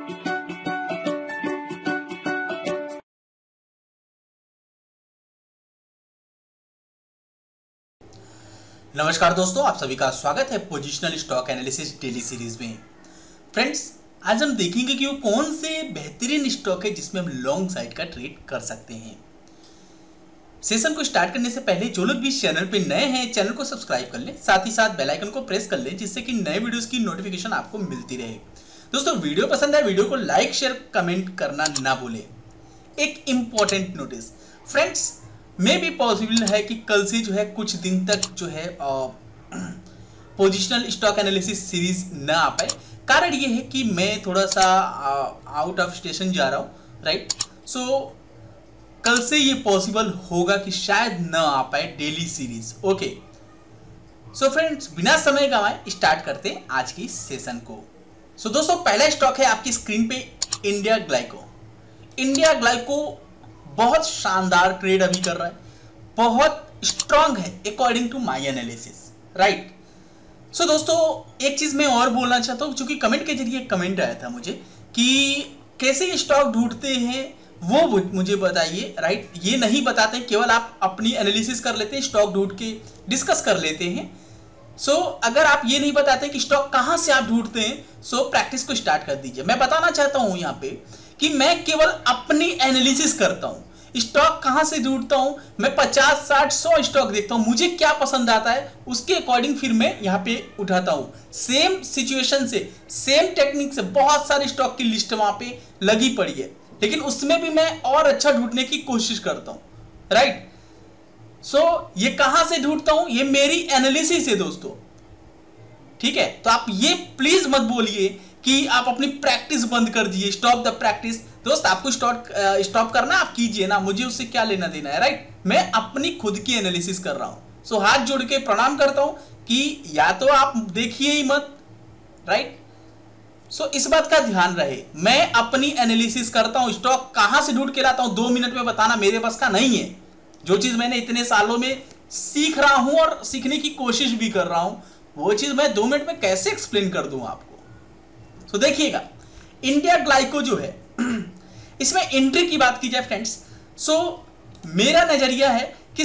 नमस्कार दोस्तों, आप सभी का स्वागत है positional stock analysis daily series में। फ्रेंड्स, आज हम देखेंगे कि वो कौन से बेहतरीन स्टॉक है जिसमें हम लॉन्ग साइड का ट्रेड कर सकते हैं। सेशन को स्टार्ट करने से पहले जो लोग भी चैनल पे नए हैं, चैनल को सब्सक्राइब कर लें, साथ ही साथ बेल आइकन को प्रेस कर लें, जिससे कि नए वीडियोस की नोटिफिकेशन आपको मिलती रहे। दोस्तों, वीडियो पसंद है, वीडियो को लाइक शेयर कमेंट करना ना भूलें। एक इंपॉर्टेंट नोटिस फ्रेंड्स, मे भी पॉसिबल है कि कल से जो है कुछ दिन तक जो है पोजिशनल स्टॉक एनालिसिस सीरीज न आ पाए। कारण ये है कि मैं थोड़ा सा आउट ऑफ स्टेशन जा रहा हूँ, राइट। सो कल से ये पॉसिबल होगा कि शायद न आ पाए daily series. Okay, so friends, बिना समय गंवाए स्टार्ट करते हैं आज की सेशन को। सो दोस्तों, पहला स्टॉक है आपकी स्क्रीन पे इंडिया ग्लाइको। इंडिया ग्लाइको बहुत शानदार ट्रेड अभी कर रहा है, बहुत स्ट्रांग है according to my analysis, right. So दोस्तों, एक चीज मैं और बोलना चाहता हूं, क्योंकि कमेंट के जरिए कमेंट आया था मुझे कि कैसे स्टॉक ढूंढते हैं वो मुझे बताइए, राइट। ये नहीं बताते, केवल आप अपनी एनालिसिस कर लेते हैं, स्टॉक ढूंढ के डिस्कस कर लेते हैं। सो अगर आप ये नहीं बताते कि स्टॉक कहां से आप ढूंढते हैं, सो प्रैक्टिस को स्टार्ट कर दीजिए। मैं बताना चाहता हूं यहां पे कि मैं केवल अपनी एनालिसिस करता हूं, स्टॉक कहां से ढूंढता हूं। मैं 50, 60, 100 स्टॉक देखता हूं, मुझे क्या पसंद आता है उसके अकॉर्डिंग फिर मैं यहां पे उठाता हूं। सेम सिचुएशन से, सेम टेक्निक से बहुत सारे स्टॉक की लिस्ट वहां पे लगी पड़ी है, लेकिन उसमें भी मैं और अच्छा ढूंढने की कोशिश करता हूं, राइट। सो ये कहां से ढूंढता हूं, ये मेरी एनालिसिस है दोस्तों, ठीक है। तो आप ये प्लीज मत बोलिए कि आप अपनी प्रैक्टिस बंद कर दिए, स्टॉप द प्रैक्टिस। दोस्त, आपको स्टॉप करना, आप कीजिए ना, मुझे उससे क्या लेना देना है, राइट। मैं अपनी खुद की एनालिसिस कर रहा हूं। सो हाथ जोड़ के प्रणाम करता हूं कि या तो आप देखिए ही मत, राइट। सो इस बात का ध्यान रहे, मैं अपनी एनालिसिस करता हूं, स्टॉक कहां से ढूंढ के लाता हूं 2 मिनट में बताना मेरे पास का नहीं है। जो चीज मैंने इतने सालों में सीख रहा हूं और सीखने की कोशिश भी कर रहा हूं, वो चीज मैं 2 मिनट में कैसे एक्सप्लेन कर दूं आपको। तो देखिएगा, इंडिया ग्लाइको जो है, इसमें एंट्री की बात की जाए फ्रेंड्स, सो मेरा नजरिया है कि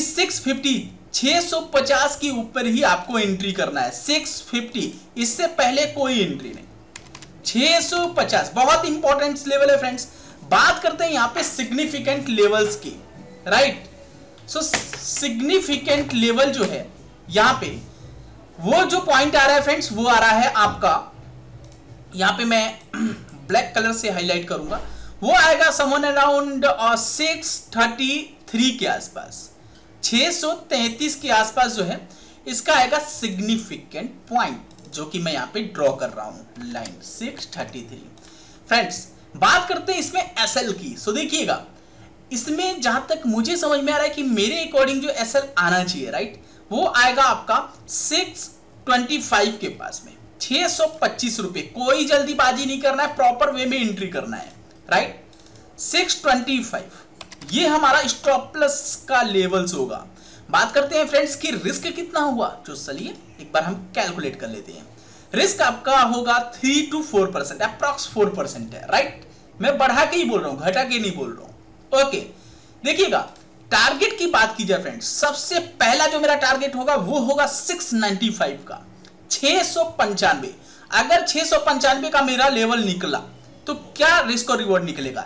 650 के ऊपर ही आपको एंट्री करना है। 650, इससे पहले कोई एंट्री नहीं। 650 बहुत इंपॉर्टेंट लेवल है फ्रेंड्स। बात करते हैं यहां पे सिग्निफिकेंट लेवल्स की, राइट। सो सिग्निफिकेंट लेवल जो है यहां पे, वो जो पॉइंट आ रहा है फ्रेंड्स, वो आ रहा है आपका, यहां पे मैं ब्लैक कलर से हाईलाइट करूंगा, वो आएगा समवन अराउंड 633 के आसपास, 633 के आसपास जो है इसका आएगा सिग्निफिकेंट पॉइंट, जो कि मैं यहां पे ड्रॉ कर रहा हूं लाइन 633। फ्रेंड्स, बात करते हैं इसमें एसएल की। सो देखिएगा, इसमें जहां तक मुझे समझ में आ रहा है कि मेरे अकॉर्डिंग जो एसएल आना चाहिए, राइट, वो आएगा आपका 625 के पास में, 625 रुपए। कोई जल्दीबाजी नहीं करना है, प्रॉपर वे में एंट्री करना है, राइट। 625 ये हमारा स्टॉप प्लस का लेवल्स होगा। बात करते हैं फ्रेंड्स कि रिस्क कितना हुआ, तो चलिए एक बार हम कैलकुलेट कर लेते हैं। रिस्क आपका होगा 3 to 4%, अप्रॉक्स 4% है, राइट। मैं बढ़ा के ही बोल रहा हूं, घटा के नहीं बोल रहा हूं। ओके, देखिएगा, टारगेट की बात की जाए फ्रेंड्स, सबसे पहला जो मेरा टारगेट होगा वो होगा 695 का, 695। अगर 695 का मेरा लेवल निकला तो क्या रिस्क और रिवॉर्ड निकलेगा,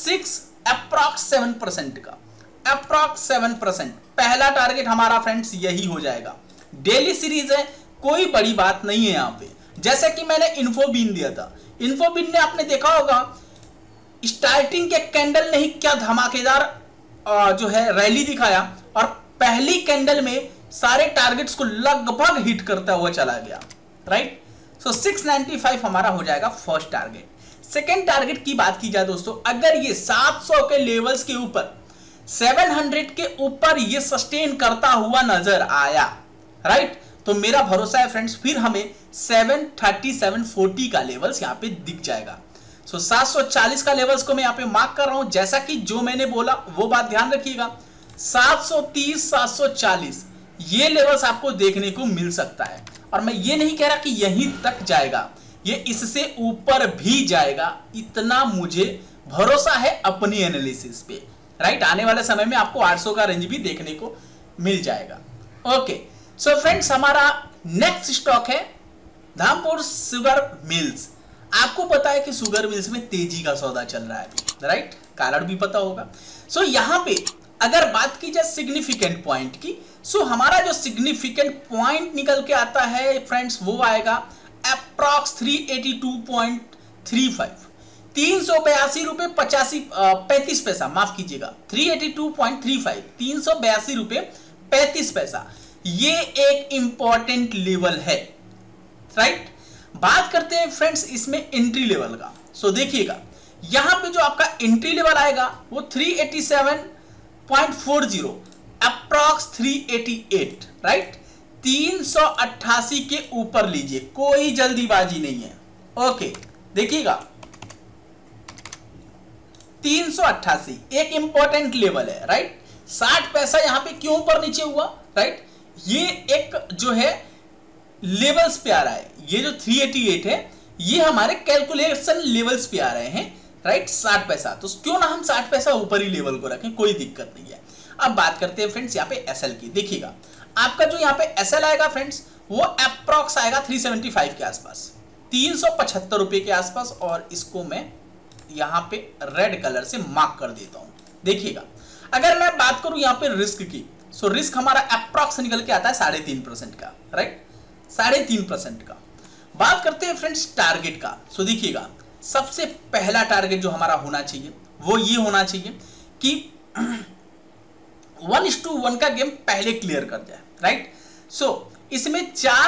7% का, अप्रॉक्स 7%। पहला टारगेट हमारा फ्रेंड्स यही हो जाएगा। डेली सीरीज है, कोई बड़ी बात नहीं है यहां पे। जैसे कि मैंने इन्फोबीन दिया था, इन्फोबीन ने आपने देखा होगा स्टार्टिंग के कैंडल ने ही क्या धमाकेदार जो है रैली दिखाया, और पहली कैंडल में सारे टारगेट्स को लगभग हिट करता हुआ चला गया, राइट। सो 695 हमारा हो जाएगा फर्स्ट टारगेट। सेकेंड टारगेट की बात की जाए दोस्तों, अगर ये 700 के लेवल्स के ऊपर, 700 के ऊपर ये सस्टेन करता हुआ नजर आया, राइट, तो मेरा भरोसा है फ्रेंड्स फिर हमें 730 740 का लेवल्स यहां पे दिख जाएगा। सो 740 का लेवल्स को मैं यहां पे मार्क कर रहा हूं। जैसा कि जो मैंने बोला वो बात ध्यान रखिएगा, 730 740 ये लेवल्स आपको देखने को मिल सकता है, और मैं ये नहीं कह रहा कि यहीं तक जाएगा, ये इससे ऊपर भी जाएगा, इतना मुझे भरोसा है अपनी एनालिसिस पे, राइट। आने वाले समय में आपको 800 का रेंज भी देखने को मिल जाएगा। ओके, सो फ्रेंड्स, हमारा नेक्स्ट स्टॉक है धामपुर शुगर मिल्स। आपको पता है कि शुगर मिल्स में तेजी का सौदा चल रहा है अभी, राइट, कारण भी पता होगा। सो यहां पे अगर बात की जाए सिग्निफिकेंट पॉइंट की, सो हमारा जो सिग्निफिकेंट पॉइंट निकल के आता है फ्रेंड्स, वो आएगा अप्रॉक्स 382.35, 382 रुपए 35 पैसा, माफ कीजिएगा 382.35, 382 रुपए 35 पैसा। ये एक इंपॉर्टेंट लेवल है, राइट। बात करते हैं फ्रेंड्स इसमें एंट्री लेवल का। सो देखिएगा यहां पे जो आपका एंट्री लेवल आएगा वो 387.40, अप्रॉक्स 388, राइट। 388 के ऊपर लीजिए, कोई जल्दीबाजी नहीं है। ओके, देखिएगा 388 एक इंपॉर्टेंट लेवल है, राइट। 60 पैसा यहां पे क्यों ऊपर नीचे हुआ, राइट। ये एक जो है लेवल्स पे आ रहा है, ये जो 388 है ये हमारे कैलकुलेशन लेवल्स पे आ रहे हैं, राइट। 60 पैसा, तो क्यों ना हम 60 पैसा ऊपर ही लेवल को रखें, कोई दिक्कत नहीं है। अब बात करते हैं फ्रेंड्स यहाँ पे एसएल की। देखिएगा आपका जो यहाँ पे एसएल आएगा फ्रेंड्स, वो अप्रॉक्स आएगा 375 के आसपास, 375 रुपए के आसपास, और इसको मैं यहाँ पे रेड कलर से मार्क कर देता हूं। देखिएगा अगर मैं बात करूं यहाँ पे रिस्क की, सो रिस्क हमारा अप्रॉक्स निकल के आता है 3.5% का, राइट, 3.5% का। बात करते हैं फ्रेंड्स टारगेट का। सो देखिएगा सबसे पहला टारगेट जो हमारा होना चाहिए वो ये होना चाहिए कि 1:1 का गेम पहले क्लियर कर जाए, राइट। सो इसमें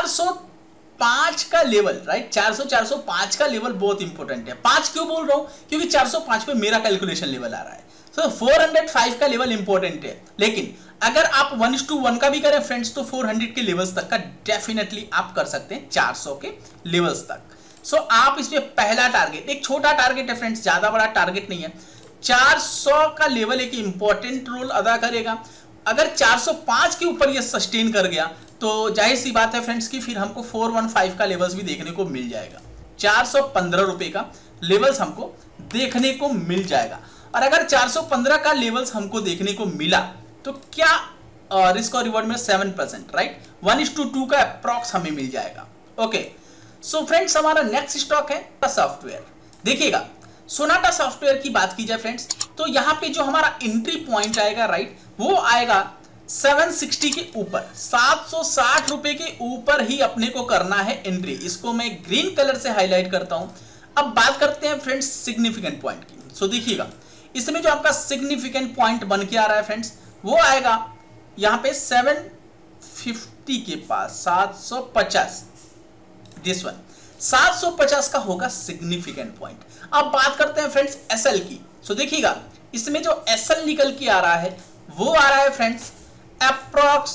405 का लेवल, राइट, 405 का लेवल बहुत इंपॉर्टेंट है। 5 क्यों बोल रहा हूं, क्योंकि 405 पे मेरा कैलकुलेशन लेवल आ रहा है। सो 405 का लेवल इंपॉर्टेंट है, लेकिन अगर आप 1:1 का भी करें फ्रेंड्स तो 400 के लेवल्स तक का डेफिनेटली आप कर सकते हैं, 400 के लेवल्स तक। सो आप इसमें पहला टारगेट, एक छोटा टारगेट है फ्रेंड्स, ज्यादा बड़ा टारगेट नहीं है। 400 का लेवल एक इंपॉर्टेंट रोल अदा करेगा। अगर 405 के ऊपर ये सस्टेन कर गया तो जाहिर सी बात है फ्रेंड्स कि फिर हमको 415 का लेवल्स भी देखने को मिल जाएगा, 415 रुपए का लेवल्स हमको देखने को मिल जाएगा। और अगर 415 का लेवल्स हमको देखने को मिला तो क्या रिस्क और रिवॉर्ड में 7%, राइट, 1:2 का अप्रॉक्स हमें मिल जाएगा। ओके, सो फ्रेंड्स हमारा नेक्स्ट स्टॉक है सॉफ्टवेयर। देखिएगा सोनाटा सॉफ्टवेयर की बात की जाए फ्रेंड्स तो यहां पे जो हमारा एंट्री पॉइंट आएगा, राइट, वो आएगा 760 के ऊपर, 760 रुपए के ऊपर ही अपने को करना है एंट्री। इसको मैं ग्रीन कलर से हाईलाइट करता हूं। अब बात करते हैं फ्रेंड्स सिग्निफिकेंट पॉइंट की। सो देखिएगा इसमें जो आपका सिग्निफिकेंट पॉइंट बन के आ रहा है फ्रेंड्स, वो आएगा यहां पे 750 के पास, 750, दिस वन 750 का होगा सिग्निफिकेंट पॉइंट। अब बात करते हैं फ्रेंड्स एसएल की। सो देखिएगा इसमें जो एसएल निकल के आ रहा है वो आ रहा है फ्रेंड्स अप्रॉक्स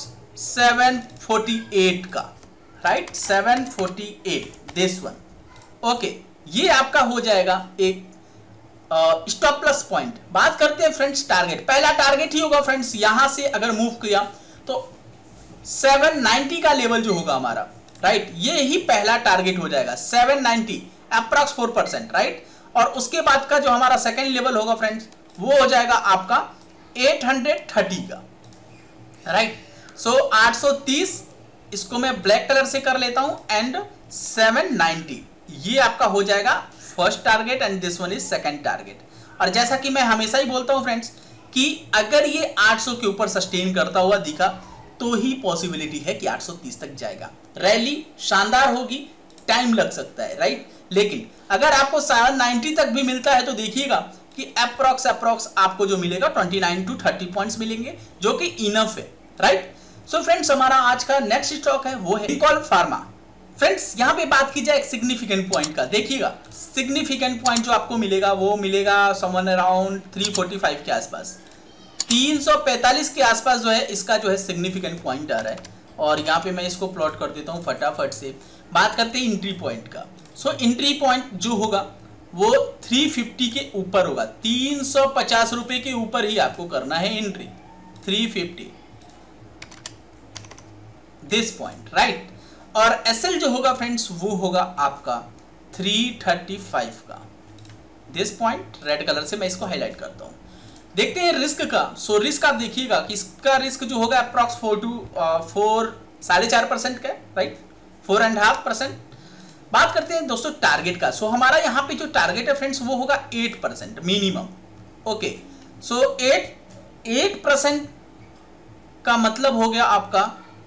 748 का, राइट, 748, दिस वन। ओके, ये आपका हो जाएगा एक स्टॉप प्लस पॉइंट। बात करते हैं फ्रेंड्स टारगेट, पहला टारगेट ही होगा फ्रेंड्स, यहां से अगर मूव किया तो 790 का लेवल जो होगा हमारा, राइट, ये ही पहला टारगेट हो जाएगा, 790 अप्रॉक्स 4%, राइट। और उसके बाद का जो हमारा सेकंड लेवल होगा फ्रेंड्स वो हो जाएगा आपका 830 का, राइट। सो 830 इसको मैं ब्लैक कलर से कर लेता हूं एंड 790 ये आपका हो जाएगा first target and this one is second target. और जैसा कि मैं हमेशा ही बोलता हूं फ्रेंड्स कि अगर ये 800 के ऊपर सस्टेन करता हुआ दिखा तो ही पॉसिबिलिटी है कि 830 तक जाएगा। रैली शानदार होगी, टाइम लग सकता है, राइट, लेकिन अगर आपको 790 तक भी मिलता है तो देखिएगा कि अप्रॉक्स आपको जो मिलेगा 29 to 30 पॉइंट्स मिलेंगे, जो कि इनफ है, राइट। सो फ्रेंड्स हमारा आज का नेक्स्ट स्टॉक है वो है रिकॉल फार्मा। फ्रेंड्स यहां पे बात की जाए सिग्निफिकेंट पॉइंट का, देखिएगा सिग्निफिकेंट पॉइंट जो आपको मिलेगा वो मिलेगा समवन अराउंड 345 के आसपास, 345 के आसपास जो है इसका जो है सिग्निफिकेंट पॉइंट आ रहा है। और यहाँ पे मैं इसको प्लॉट कर देता हूँ फटाफट से। बात करते हैं एंट्री पॉइंट का। सो एंट्री पॉइंट जो होगा वो 350 के ऊपर होगा, 350 रुपए के ऊपर ही आपको करना है एंट्री, 350 दिस पॉइंट, राइट। और एसएल जो होगा फ्रेंड्स वो होगा आपका 335 का। दिस पॉइंट रेड कलर से मैं इसको हाईलाइट करता हूं। देखते हैं रिस्क का। सो रिस्क आप देखिएगा कि इसका रिस्क जो होगा अप्रॉक्स 4.5% का, राइट, 4.5%। बात करते हैं दोस्तों टारगेट का। सो हमारा यहाँ पे जो टारगेट है फ्रेंड्स वो होगा 8% मिनिमम। ओके, सो 8% का मतलब हो गया आपका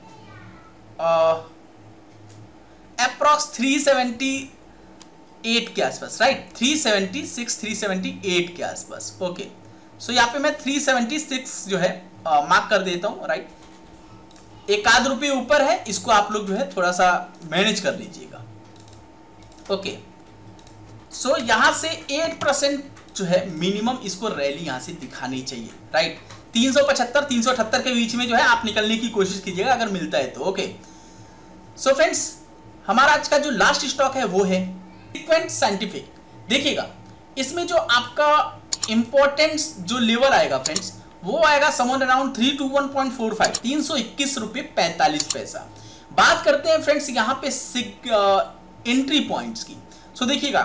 अप्रॉक्स 378 के आसपास, राइट, 376 378 के आसपास। ओके, सो यहाँ पे मैं 376 जो है मार्क कर देता हूं, राइट। एक आध रुपये ऊपर है, इसको आप लोग जो है थोड़ा सा मैनेज कर लीजिएगा। ओके, सो यहां से 8% जो है मिनिमम इसको रैली यहां से दिखानी चाहिए, राइट। 375 378 के बीच में जो है आप निकलने की कोशिश कीजिएगा अगर मिलता है तो। ओके, सो फ्रेंड्स हमारा आज का जो लास्ट स्टॉक है वो है सीक्वेंट साइंटिफिक। देखिएगा इसमें जो आपका इंपॉर्टेंस जो लेवल आएगा फ्रेंड्स वो आएगा समवन अराउंड 321.45, 321 रुपये 45 पैसा। बात करते हैं फ्रेंड्स यहाँ पे एंट्री पॉइंट्स की। सो देखिएगा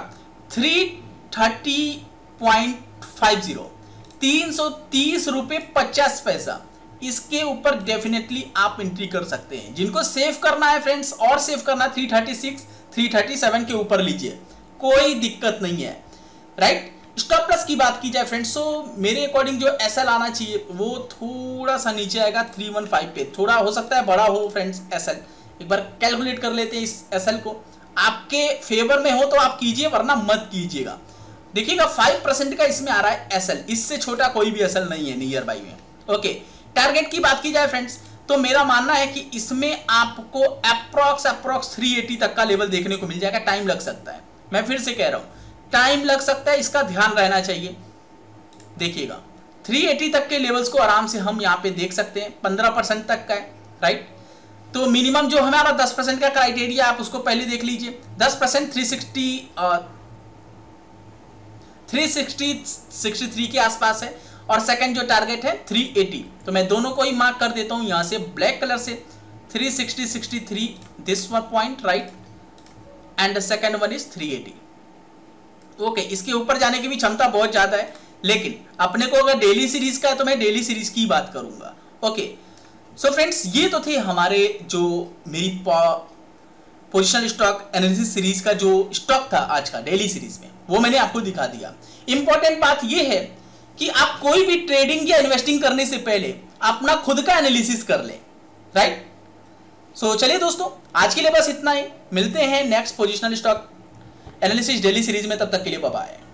330.50, 330 रुपये 50 पैसा, इसके ऊपर डेफिनेटली आप एंट्री कर सकते हैं। जिनको सेव करना है फ्रेंड्स और सेव करना है 336 337 के ऊपर लीजिए, कोई दिक्कत नहीं है, राइट। स्टॉप लॉस की बात की जाए फ्रेंड्स, सो मेरे अकॉर्डिंग जो एसएल आना चाहिए वो थोड़ा सा नीचे आएगा 315 पे, थोड़ा हो सकता है बड़ा हो फ्रेंड्स एसएल। एक बार कैलकुलेट कर लेते हैं इस एसएल को, आपके फेवर में हो तो आप कीजिए वरना मत कीजिएगा। देखिएगा 5% का इसमें आ रहा है एसएल, इससे छोटा कोई भी एसएल नहीं है नियर बाई में। ओके, टारगेट की बात की जाए फ्रेंड्स तो मेरा मानना है कि इसमें आपको अप्रॉक्स 380 तक का लेवल देखने को मिल जाएगा। टाइम लग सकता है, मैं फिर से कह रहा हूं टाइम लग सकता है, इसका ध्यान रहना चाहिए। देखिएगा 380 तक के लेवल्स को आराम से हम यहां पे देख सकते हैं, 15% तक का है, राइट। तो मिनिमम जो हमारा 10% का क्राइटेरिया आप उसको पहले देख लीजिए। 10% 363 के आसपास है और सेकंड जो टारगेट है 380। तो मैं दोनों को ही मार्क कर देता हूं यहां से ब्लैक कलर से, 360 63 this one point, right, and the second one is 380। Okay, इसके ऊपर जाने की भी क्षमता बहुत ज्यादा है, लेकिन अपने को अगर डेली सीरीज का है तो मैं डेली सीरीज की बात करूंगा। ओके, सो फ्रेंड्स ये तो थे हमारे जो मेरी पोजिशनल स्टॉक एनालिसिस सीरीज का जो स्टॉक था आज का डेली सीरीज में, वो मैंने आपको दिखा दिया। इंपॉर्टेंट बात ये है कि आप कोई भी ट्रेडिंग या इन्वेस्टिंग करने से पहले अपना खुद का एनालिसिस कर ले, राइट। सो चलिए दोस्तों आज के लिए बस इतना ही, मिलते हैं next positional stock analysis daily series में, तब तक के लिए बाय बाय।